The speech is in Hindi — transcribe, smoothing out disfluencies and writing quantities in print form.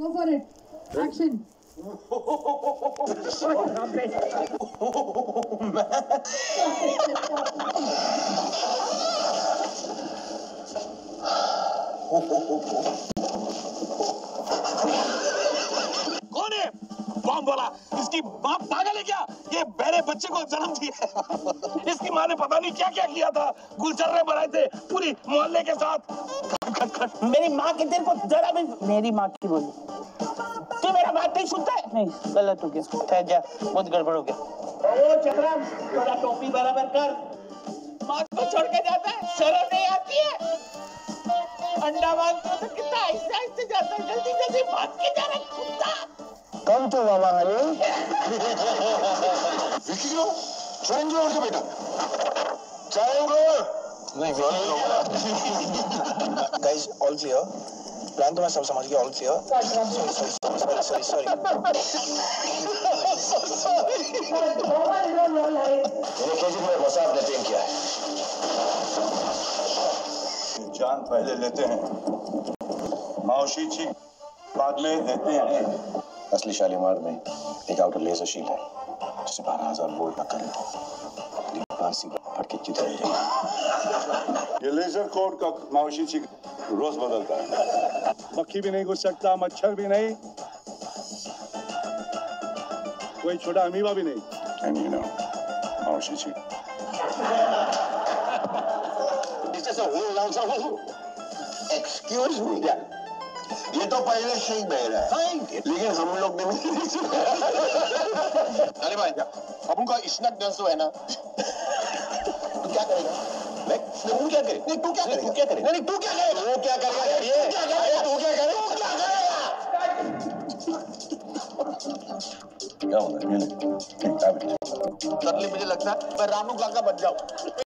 Go for it. Action. कौन है? बॉम्ब वाला। इसकी माँ पागल है क्या? ये बहरे बच्चे को जन्म दिया। इसकी माँ ने पता नहीं क्या क्या किया था। गुलचर्रे बनाए थे पूरी मोहल्ले के साथ। मेरी माँ के तेरे को जरा भी मेरी माँ की बोली। तू मेरा बात नहीं सुनता है? नहीं, गलत हो गया। ठहर जा, बहुत गड़बड़ हो गया। ओ चतरा, थोड़ा टोपी बराबर कर। माँ को छोड़ के जाता है, शर्म नहीं आती है? अंडा मांगता तो कितना आहिस्ते आहिस्ते जाता है, जल्दी जल्दी भाग के जा रहा है कुत्ता। कम तो बाबा हरी। विकी लो, चलेंगे और क्या बेटा? चलेंगे। नहीं Guys, all clear. प्लान तो मैं सब समझ गया, all clear. Sorry. मैंने केजी में बसा आपने ट्रेन किया है। जान पहले लेते हैं, मावशी जी बाद में देते हैं। असली शालीमार में एक आउटर लेजर शील्ड है जिसे 12,000 वोल्ट का करंट है। पासी फट के चित जाएगा। ये लेजर कोड का मावशी जी रोज बदलता है। मक्खी भी नहीं घुस सकता, मच्छर भी नहीं, कोई छोटा अमीबा भी नहीं। And you know, मावशी जी। Excuse me, ये तो पहले से ही बह रहा है, लेकिन हम लोग ने नहीं सुना। अरे भाई, अब उनका इश्नक डांस तो है ना? तू क्या करेगा? तू क्या करेगा? नहीं, तू क्या करेगा? नहीं, तू क्या करेगा? वो क्या करेगा? ये तू क्या करेगा? तू क्या करेगा? क्या होगा? सडनली मुझे लगता है मैं रानू काका बन जाऊं।